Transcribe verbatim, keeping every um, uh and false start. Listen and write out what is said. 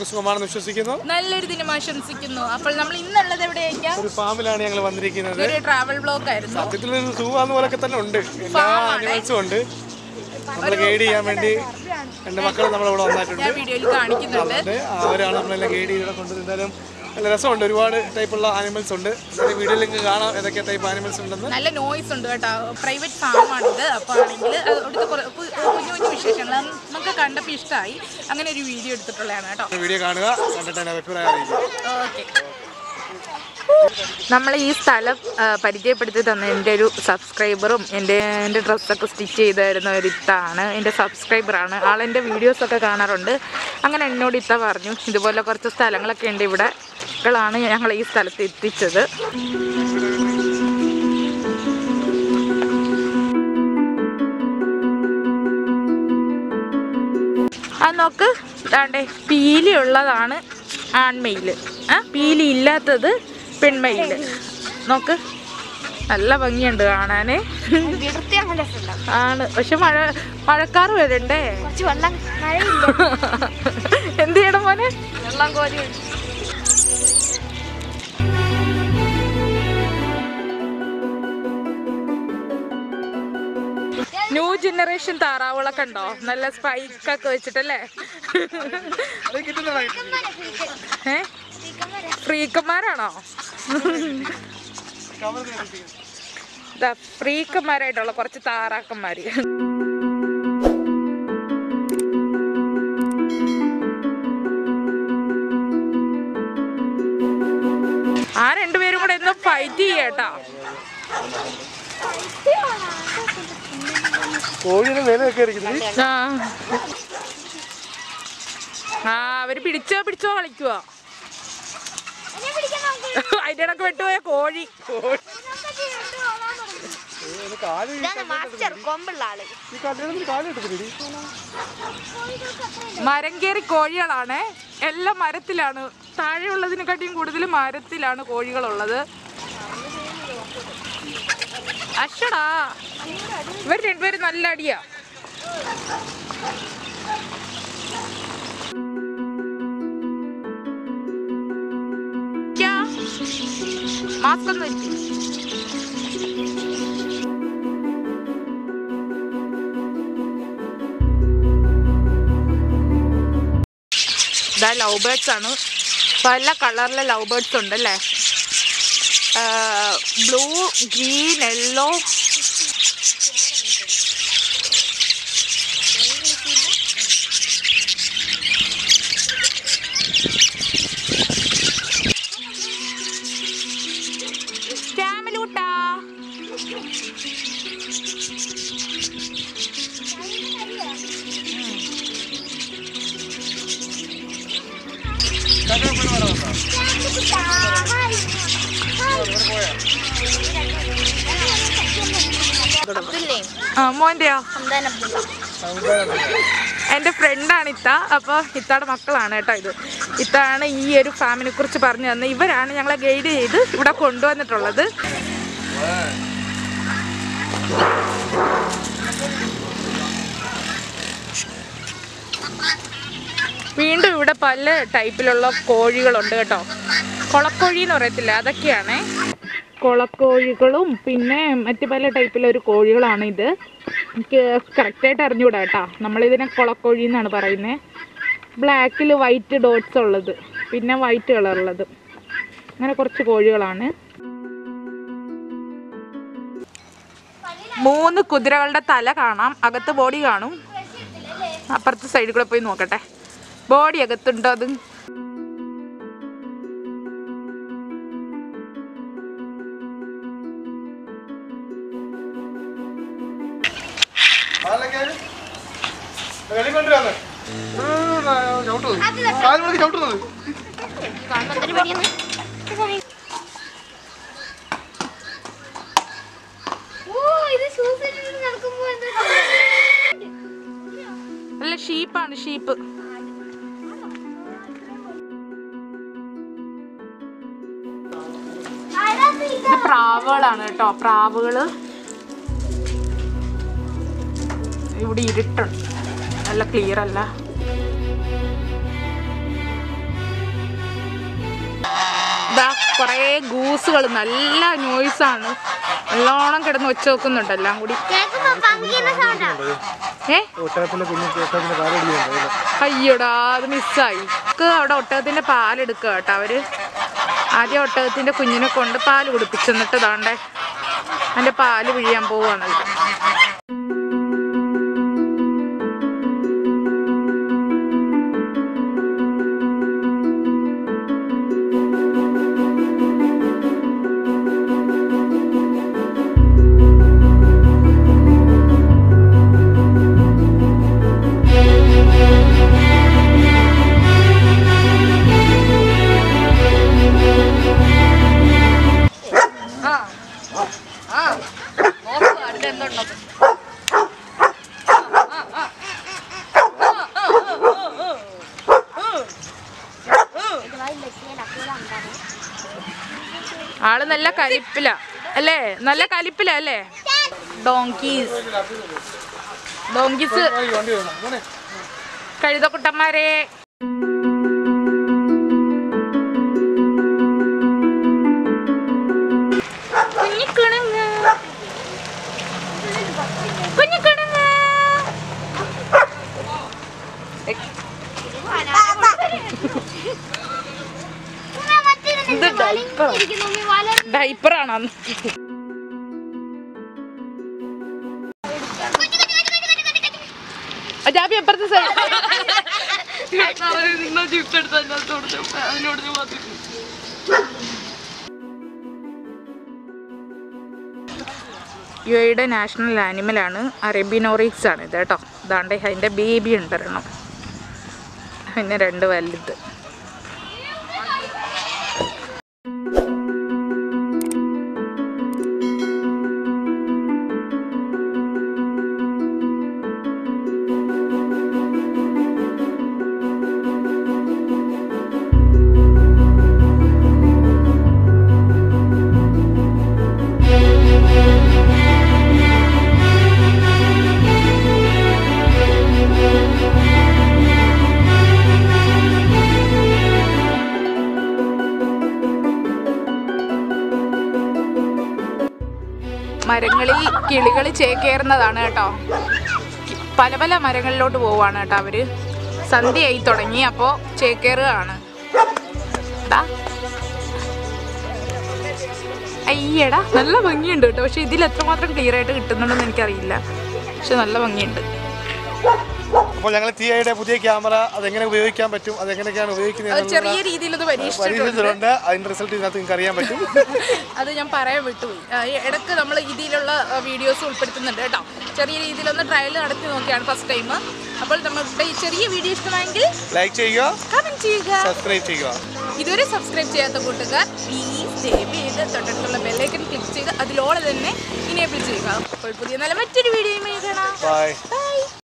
എല്ലാവർക്കും സുഖമാണെന്ന് വിശ്വസിക്കുന്നു. നല്ലൊരു ദിനം ആശംസിക്കുന്നു. അപ്പോൾ നമ്മൾ ഇന്നുള്ളത് എവിടെയായിരിക്കാം? ഒരു ഫാമിലാണ് ഞങ്ങൾ വന്നിരിക്കുന്നത്. ഒരു ട്രാവൽ വ്ലോഗ് ആയിരുന്നു. സത്യത്തിൽ ഒരു സൂ ആവുന്ന പോലൊക്കെ തന്നെ ഉണ്ട്. എല്ലാ ആനിമൽസും ഉണ്ട്. നമ്മൾ ഗൈഡ് ചെയ്യാൻ വേണ്ടി എൻ്റെ മക്കൾ നമ്മളിവിടെ വന്നിട്ടുണ്ട്. വീഡിയോയിൽ കാണിക്കുന്നുണ്ട്. അവരാണ് നമ്മളെല്ലാം ഗൈഡ് ചെയ്ത് കൊണ്ടുവരുന്നതും. നല്ല രസമുണ്ട്. ഒരുപാട് ടൈപ്പുള്ള ആനിമൽസ് ഉണ്ട്. വീഡിയോയിൽ നിങ്ങൾക്ക് കാണാം ഏതൊക്കെ ടൈപ്പ് ആനിമൽസ് ഉണ്ടെന്ന്. നല്ല നോയ്സ് ഉണ്ട് കേട്ടോ. പ്രൈവറ്റ് ഫാമാണിത്. അപ്പോൾ ആണെങ്കിൽ അവിടുത്തെ കുഞ്ഞു കുഞ്ഞു വിശേഷങ്ങൾ നമുക്ക് കണ്ടപ്പോൾ ഇഷ്ടമായി. അങ്ങനെ ഒരു വീഡിയോ എടുത്തിട്ടുള്ളതാണ് കേട്ടോ. വീഡിയോ കാണുക, കണ്ടിട്ട് തന്നെ അഭിപ്രായം അറിയിക്കുക. ഓക്കെ. നമ്മൾ ഈ സ്ഥലം പരിചയപ്പെടുത്തി തന്ന എൻ്റെ ഒരു സബ്സ്ക്രൈബറും എൻ്റെ എൻ്റെ ഡ്രസ്സൊക്കെ സ്റ്റിച്ച് ചെയ്ത് തരുന്ന ഒരു ഇത്താണ്. എൻ്റെ സബ്സ്ക്രൈബറാണ്. ആളെൻ്റെ വീഡിയോസൊക്കെ കാണാറുണ്ട്. അങ്ങനെ എന്നോട് ഇത്ത പറഞ്ഞു ഇതുപോലെ കുറച്ച് സ്ഥലങ്ങളൊക്കെ ഉണ്ട് ഇവിടെ ാണ് ഞങ്ങൾ ഈ സ്ഥലത്ത് എത്തിച്ചത്. അത് നോക്ക്, താണ്ടേ പീലി ഉള്ളതാണ് ആൺമയിൽ, ആ പീലി ഇല്ലാത്തത് പെൺമയിൽ. നോക്ക്, നല്ല ഭംഗിയുണ്ട് കാണാന്. ആണ്, പക്ഷെ മഴ മഴക്കാറ് വരണ്ടേ? എന്ത് ചെയ്യണം മോനെ? വെള്ളം കോരി. ന്യൂ ജനറേഷൻ താറാവുകളൊക്കെ ഉണ്ടോ? നല്ല സ്പൈക്കൊക്കെ വെച്ചിട്ടല്ലേ? ഏ ഫ്രീക്കന്മാരാണോ? ഫ്രീക്കന്മാരായിട്ടുള്ള കുറച്ച് താറാക്കന്മാര്. ആ രണ്ടുപേരും കൂടെ ഒന്ന് ഫൈറ്റ് ചെയ്യട്ടാ. ആ അവര് പിടിച്ചോ പിടിച്ചോ കളിക്കുവോ? അതിന്റെ ഇടക്ക് വിട്ടുപോയ കോഴി. മരം കയറി കോഴികളാണ്. എല്ലാം മരത്തിലാണ്. താഴെയുള്ളതിനെക്കാട്ടിയും കൂടുതൽ മരത്തിലാണ് കോഴികളുള്ളത്. അശ്വടാ, ഇവർ രണ്ടുപേരും നല്ല അടിയാ. മാസ്ക് ഒന്ന് വെച്ചു. ഇതാ ലവ് ബേർഡ്സ് ആണ്. പല കളറിലെ ലവ് ബേർഡ്സ് ഉണ്ടല്ലേ? Blue, green, yellow. ഫാമിലൂട്ടാ. മോന്റെയോ? എൻ്റെ ഫ്രണ്ടാണ് ഇത്ത. അപ്പോൾ ഇത്തയുടെ മക്കളാണ് കേട്ടോ ഇത്. ഇത്താണ് ഈ ഒരു ഫാമിനെ കുറിച്ച് പറഞ്ഞു തന്നെ. ഇവരാണ് ഞങ്ങളെ ഗൈഡ് ചെയ്ത് ഇവിടെ കൊണ്ടുവന്നിട്ടുള്ളത്. വീണ്ടും ഇവിടെ പല ടൈപ്പിലുള്ള കോഴികളുണ്ട് കേട്ടോ. കൊളക്കോഴി എന്ന് പറയത്തില്ല, അതൊക്കെയാണേ. കൊളക്കോഴികളും പിന്നെ മറ്റു പല ടൈപ്പിലൊരു കോഴികളാണ് ഇത്. എനിക്ക് കറക്റ്റായിട്ട് അറിഞ്ഞുകൂടാ കേട്ടോ. നമ്മളിതിനെ കൊളക്കോഴി എന്നാണ് പറയുന്നത്. ബ്ലാക്കിൽ വൈറ്റ് ഡോട്ട്സ് ഉള്ളത്, പിന്നെ വൈറ്റ് കളറുള്ളത്, അങ്ങനെ കുറച്ച് കോഴികളാണ്. മൂന്ന് കുതിരകളുടെ തല കാണാം. അകത്ത് ബോഡി കാണും. അപ്പുറത്തെ സൈഡിൽ കൂടെ പോയി നോക്കട്ടെ, ബോഡി അകത്തുണ്ടോ അത്. അല്ല, ഷീപ്പാണ്, ഷീപ്പ്. ഇത് പ്രാവുകളാണ് കേട്ടോ, പ്രാവുകള്. ഇവിടെ ഇരുട്ടുണ്ട്, നല്ല ക്ലിയർ അല്ല. ഇതാ കുറേ ഗൂസുകൾ, നല്ല നോയ്സാണ്, നല്ലോണം കിടന്ന് ഒച്ച വെക്കുന്നുണ്ട് എല്ലാം കൂടി. ഏ അയ്യോടാ, അത് മിസ്സായി. നമുക്ക് അവിടെ ഒട്ടകത്തിന്റെ പാലെടുക്കുക കേട്ടോ അവര്. ആദ്യം ഒട്ടകത്തിന്റെ കുഞ്ഞിനെ കൊണ്ട് പാല് കുടിപ്പിച്ചു, എന്നിട്ട് ഇതാണ്ടേ അതിന്റെ പാല് പിഴിയാൻ പോവാണ്. ആള് നല്ല കലിപ്പില അല്ലേ, നല്ല കലിപ്പില അല്ലേ. ഡോങ്കീസ് ഡോങ്കീസ് കഴുതക്കുട്ടന്മാരെ. കുഞ്ഞിക്കുണുങ്ങ് കുഞ്ഞിക്കുണുങ്ങ്. ഇത് ഡൈപ്പർ ഡൈപ്പറാണോ? ജാബി എപ്പുറത്തെ സൈഡ് യു എയുടെ നാഷണൽ ആനിമലാണ് അറേബ്യനോറിക്സ് ആണ് ഇത് കേട്ടോ. ഇതാണ്ട് അതിൻ്റെ ബേബി ഉണ്ടരണം, പിന്നെ രണ്ട് വലുത്. മരങ്ങളിൽ കിളികൾ ചേക്കേറുന്നതാണ് കേട്ടോ. പല പല മരങ്ങളിലോട്ട് പോവാണ് കേട്ടോ അവര്. സന്ധ്യയായി തുടങ്ങി, അപ്പോൾ ചേക്കേറുകയാണ്. അയ്യടാ, നല്ല ഭംഗിയുണ്ട് കേട്ടോ. പക്ഷെ ഇതിൽ എത്രമാത്രം ക്ലിയർ ആയിട്ട് കിട്ടുന്നുണ്ടെന്ന് എനിക്കറിയില്ല, പക്ഷെ നല്ല ഭംഗിയുണ്ട്. അപ്പോൾ ഞങ്ങൾ ടി ഐയുടെ പുതിയ ക്യാമറ അതെങ്ങനെ ഉപയോഗിക്കാൻ പറ്റും, അതെങ്ങനെയൊക്കെയാണ് ഉപയോഗിക്കുന്നത് ചെറിയ രീതിയിലൊന്ന് പരീക്ഷിച്ചിട്ടുണ്ട്. അതിന്റെ റിസൾട്ട് ഇതിനകത്ത് നിങ്ങൾക്ക് അറിയാൻ പറ്റും. അത് ഞാൻ പറയാൻ വിട്ടുപോയി. ഇടയ്ക്ക് നമ്മൾ ഇതിലുള്ള വീഡിയോസ് ഉൾപ്പെടുത്തുന്നുണ്ട് കേട്ടോ. ചെറിയ രീതിയിലൊന്ന് ട്രയൽ നടത്തി നോക്കിയാണ് ഫസ്റ്റ് ടൈം. അപ്പോൾ നമ്മുടെ ഈ ചെറിയ വീഡിയോ ഇഷ്ടമായെങ്കിൽ ലൈക്ക് ചെയ്യുക, കമന്റ് ചെയ്യുക, സബ്സ്ക്രൈബ് ചെയ്യുക. ഇതുവരെ സബ്സ്ക്രൈബ് ചെയ്യാത്ത കൂട്ടുകാർ പ്ലീസ് സേവ് ചെയ്ത് തൊട്ടടുത്തുള്ള ബെല്ലൈക്കൺ ക്ലിക്ക് ചെയ്ത് അതിലോടെ തന്നെ ഇനേബിൾ ചെയ്യുക. അപ്പോൾ പുതിയ നല്ല മറ്റൊരു വീഡിയോയുമായി കാണാം. ബൈ.